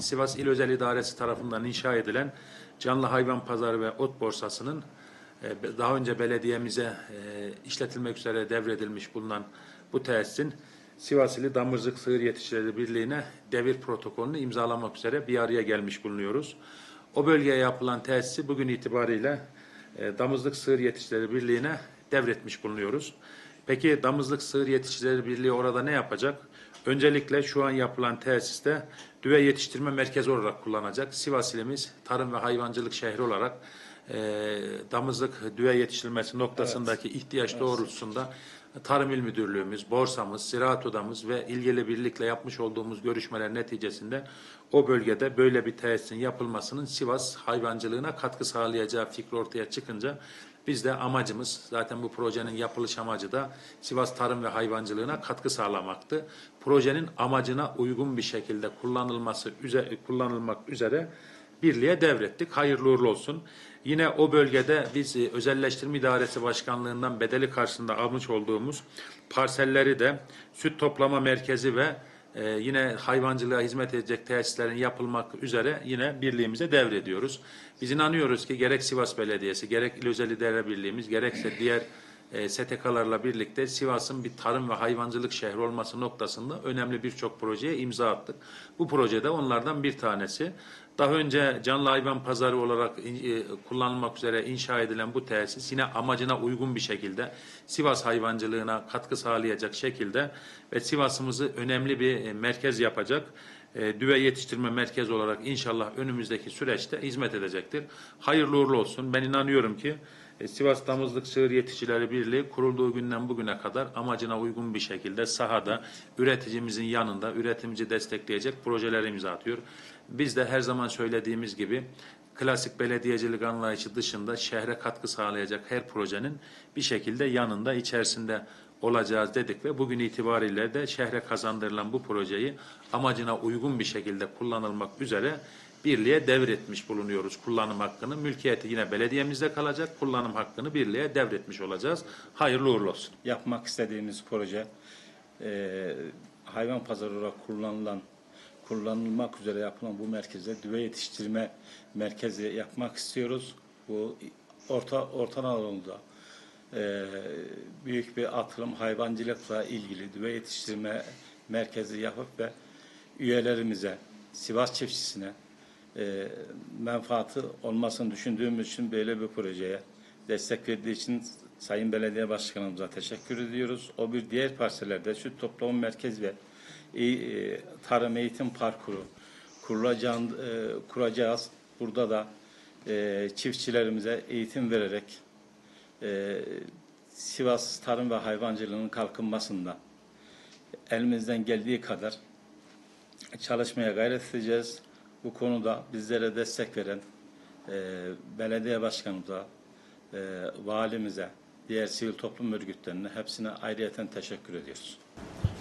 Sivas İl Özel İdaresi tarafından inşa edilen canlı hayvan pazarı ve ot borsasının daha önce belediyemize işletilmek üzere devredilmiş bulunan bu tesisin Sivas İli Damızlık Sığır Yetiştiricileri Birliği'ne devir protokolünü imzalamak üzere bir araya gelmiş bulunuyoruz. O bölgeye yapılan tesisi bugün itibariyle Damızlık Sığır Yetiştiricileri Birliği'ne devretmiş bulunuyoruz. Peki Damızlık Sığır Yetiştiricileri Birliği orada ne yapacak? Öncelikle şu an yapılan tesiste düve yetiştirme merkezi olarak kullanacak. Sivas ilimiz tarım ve hayvancılık şehri olarak damızlık düve yetiştirilmesi noktasındaki ihtiyaç doğrultusunda Tarım İl Müdürlüğümüz, borsamız, ziraat odamız ve ilgili birlikle yapmış olduğumuz görüşmeler neticesinde o bölgede böyle bir tesisin yapılmasının Sivas hayvancılığına katkı sağlayacağı fikri ortaya çıkınca biz de amacımız, zaten bu projenin yapılış amacı da Sivas tarım ve hayvancılığına katkı sağlamaktı. Projenin amacına uygun bir şekilde kullanılmak üzere birliğe devrettik. Hayırlı uğurlu olsun. Yine o bölgede biz Özelleştirme İdaresi Başkanlığı'ndan bedeli karşılığında almış olduğumuz parselleri de süt toplama merkezi ve yine hayvancılığa hizmet edecek tesislerin yapılmak üzere yine birliğimize devrediyoruz. Biz inanıyoruz ki gerek Sivas Belediyesi, gerek İl Özel İdare Birliğimiz, gerekse diğer STK'larla birlikte Sivas'ın bir tarım ve hayvancılık şehri olması noktasında önemli birçok projeye imza attık. Bu projede onlardan bir tanesi. Daha önce canlı hayvan pazarı olarak kullanılmak üzere inşa edilen bu tesis yine amacına uygun bir şekilde Sivas hayvancılığına katkı sağlayacak şekilde ve Sivas'ımızı önemli bir merkez yapacak düve yetiştirme merkezi olarak inşallah önümüzdeki süreçte hizmet edecektir. Hayırlı uğurlu olsun. Ben inanıyorum ki Sivas Damızlık Sığır Yetiştiricileri Birliği kurulduğu günden bugüne kadar amacına uygun bir şekilde sahada üreticimizin yanında üretimici destekleyecek projeler imza atıyor. Biz de her zaman söylediğimiz gibi klasik belediyecilik anlayışı dışında şehre katkı sağlayacak her projenin bir şekilde yanında içerisinde olacağız dedik ve bugün itibariyle de şehre kazandırılan bu projeyi amacına uygun bir şekilde kullanılmak üzere birliğe devretmiş bulunuyoruz kullanım hakkını. Mülkiyeti yine belediyemizde kalacak. Kullanım hakkını birliğe devretmiş olacağız. Hayırlı uğurlu olsun. Yapmak istediğimiz proje hayvan pazarı olarak kullanılmak üzere yapılan bu merkezde düve yetiştirme merkezi yapmak istiyoruz. Bu Orta Anadolu'da büyük bir atılım hayvancılıkla ilgili düve yetiştirme merkezi yapıp ve üyelerimize, Sivas çiftçisine menfaati olmasını düşündüğümüz için böyle bir projeye destek verdiği için Sayın Belediye Başkanımıza teşekkür ediyoruz. O bir diğer parsellerde süt toplama merkezi ve tarım eğitim parkuru kuracağız. Burada da çiftçilerimize eğitim vererek Sivas tarım ve hayvancılığının kalkınmasında elimizden geldiği kadar çalışmaya gayret edeceğiz. Bu konuda bizlere destek veren belediye başkanımıza, valimize, diğer sivil toplum örgütlerine hepsine ayrıyeten teşekkür ediyoruz.